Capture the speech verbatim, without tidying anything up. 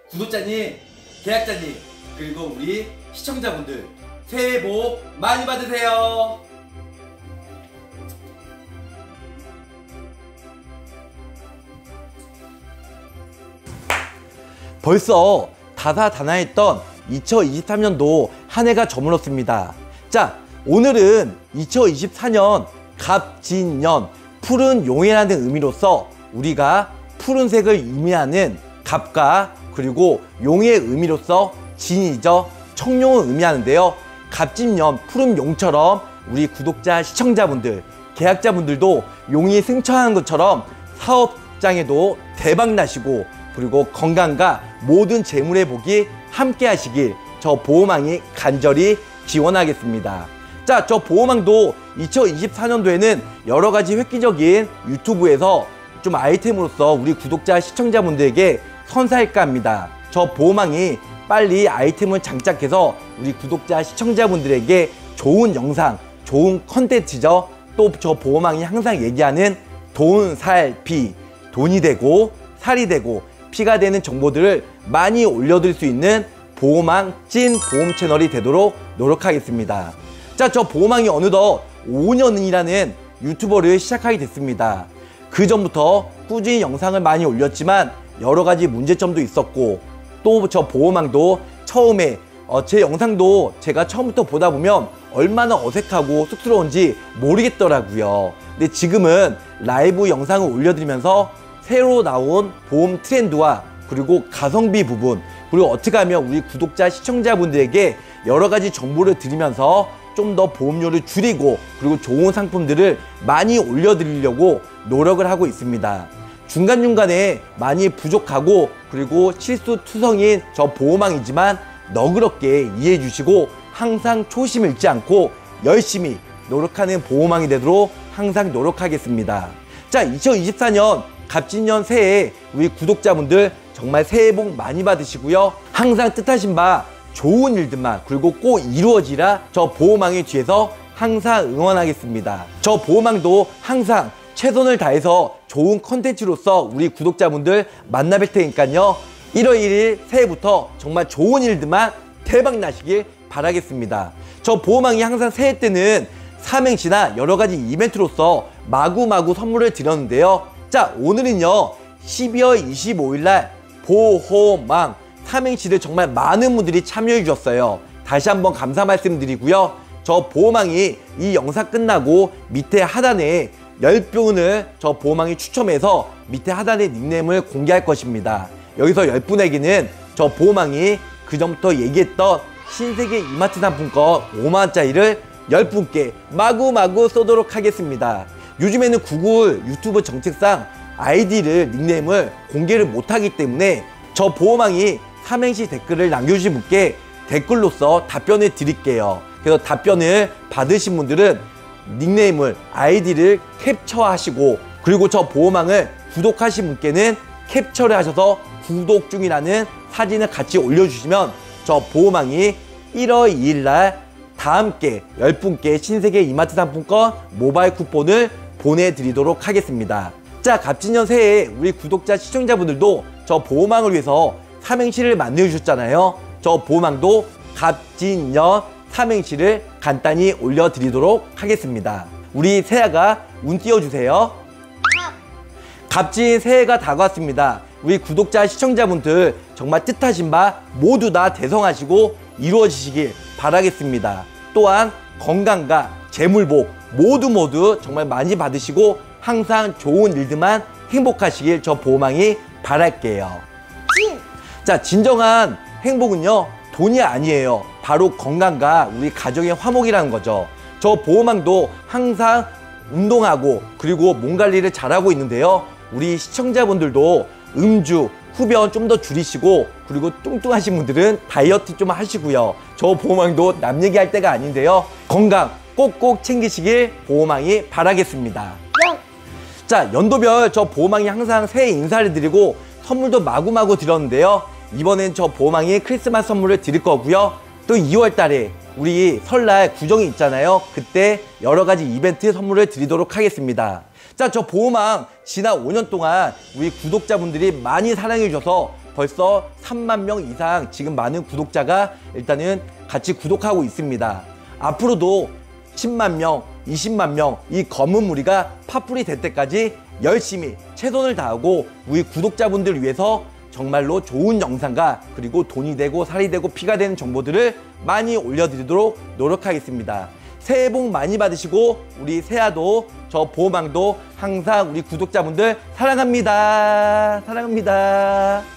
구독자님, 계약자님, 그리고 우리 시청자분들 새해 복 많이 받으세요. 벌써 다사다난했던 이천이십삼 년도 한 해가 저물었습니다. 자, 오늘은 이천이십사 년 갑진년 푸른 용해라는 의미로서 우리가 푸른색을 의미하는 갑과 그리고 용의 의미로서 진이죠. 청룡을 의미하는데요. 갑진년 푸른 용처럼 우리 구독자 시청자분들, 계약자분들도 용이 승천하는 것처럼 사업장에도 대박 나시고 그리고 건강과 모든 재물의 복이 함께 하시길 저 보호망이 간절히 기원하겠습니다. 자, 저 보호망도 이천이십사 년도에는 여러 가지 획기적인 유튜브에서 좀 아이템으로서 우리 구독자 시청자분들에게 선사할까 합니다. 저 보호망이 빨리 아이템을 장착해서 우리 구독자 시청자분들에게 좋은 영상, 좋은 컨텐츠죠. 또 저 보호망이 항상 얘기하는 돈, 살, 피, 돈이 되고 살이 되고 피가 되는 정보들을 많이 올려드릴 수 있는 보호망 찐 보험 채널이 되도록 노력하겠습니다. 자, 저 보호망이 어느덧 오 년이라는 유튜버를 시작하게 됐습니다. 그 전부터 꾸준히 영상을 많이 올렸지만 여러 가지 문제점도 있었고 또 저 보호망도 처음에 어, 제 영상도 제가 처음부터 보다 보면 얼마나 어색하고 쑥스러운지 모르겠더라고요. 근데 지금은 라이브 영상을 올려드리면서 새로 나온 보험 트렌드와 그리고 가성비 부분 그리고 어떻게 하면 우리 구독자 시청자분들에게 여러 가지 정보를 드리면서 좀 더 보험료를 줄이고 그리고 좋은 상품들을 많이 올려드리려고 노력을 하고 있습니다. 중간중간에 많이 부족하고 그리고 실수투성인 저 보호망이지만 너그럽게 이해해 주시고 항상 초심 잃지 않고 열심히 노력하는 보호망이 되도록 항상 노력하겠습니다. 자, 이천이십사 년 갑진년 새해 우리 구독자분들 정말 새해 복 많이 받으시고요. 항상 뜻하신 바 좋은 일들만 그리고 꼭 이루어지라 저 보호망의 뒤에서 항상 응원하겠습니다. 저 보호망도 항상 최선을 다해서 좋은 컨텐츠로서 우리 구독자분들 만나뵐 테니까요. 일월 일일 새해부터 정말 좋은 일들만 대박 나시길 바라겠습니다. 저 보호망이 항상 새해 때는 삼행시나 여러 가지 이벤트로서 마구마구 선물을 드렸는데요. 자, 오늘은요 십이월 이십오일 날 보호망 삼행시를 정말 많은 분들이 참여해 주셨어요. 다시 한번 감사 말씀드리고요. 저 보호망이 이 영상 끝나고 밑에 하단에 열 분을 저 보호망이 추첨해서 밑에 하단에 닉네임을 공개할 것입니다. 여기서 열 분에게는 저 보호망이 그전부터 얘기했던 신세계 이마트 상품권 오만 원짜리를 열 분께 마구마구 쏘도록 하겠습니다. 요즘에는 구글 유튜브 정책상 아이디를 닉네임을 공개를 못하기 때문에 저 보호망이 삼행시 댓글을 남겨주신 분께 댓글로서 답변을 드릴게요. 그래서 답변을 받으신 분들은 닉네임을 아이디를 캡처하시고 그리고 저 보호망을 구독하신 분께는 캡처를 하셔서 구독 중이라는 사진을 같이 올려주시면 저 보호망이 일월 이일 날 다 함께 열 분께 신세계 이마트 상품권 모바일 쿠폰을 보내드리도록 하겠습니다. 자, 갑진년 새해 우리 구독자 시청자분들도 저 보호망을 위해서 삼행시를 만들어 주셨잖아요. 저 보호망도 갑진년 삼행시를 간단히 올려드리도록 하겠습니다. 우리 새해가 운 띄워주세요. 갑진 새해가 다가왔습니다. 우리 구독자 시청자분들 정말 뜻하신 바 모두 다 대성하시고 이루어지시길 바라겠습니다. 또한 건강과 재물복 모두 모두 정말 많이 받으시고 항상 좋은 일들만 행복하시길 저 보호망이 바랄게요. 진! 자, 진정한 행복은요 돈이 아니에요. 바로 건강과 우리 가정의 화목이라는 거죠. 저 보호망도 항상 운동하고 그리고 몸 관리를 잘하고 있는데요. 우리 시청자분들도 음주, 흡연 좀 더 줄이시고 그리고 뚱뚱하신 분들은 다이어트 좀 하시고요. 저 보호망도 남 얘기할 때가 아닌데요. 건강 꼭꼭 챙기시길 보호망이 바라겠습니다. 영! 자, 연도별 저 보호망이 항상 새해 인사를 드리고 선물도 마구마구 드렸는데요. 이번엔 저 보호망이 크리스마스 선물을 드릴 거고요. 또 이월 달에 우리 설날 구정이 있잖아요. 그때 여러 가지 이벤트 선물을 드리도록 하겠습니다. 자, 저 보호망 지난 오 년 동안 우리 구독자분들이 많이 사랑해 주셔서 벌써 삼만 명 이상 지금 많은 구독자가 일단은 같이 구독하고 있습니다. 앞으로도 십만 명, 이십만 명 이 검은 무리가 팥불이 될 때까지 열심히 최선을 다하고 우리 구독자분들 위해서 정말로 좋은 영상과 그리고 돈이 되고 살이 되고 피가 되는 정보들을 많이 올려드리도록 노력하겠습니다. 새해 복 많이 받으시고 우리 세아도 저 보호망도 항상 우리 구독자분들 사랑합니다. 사랑합니다.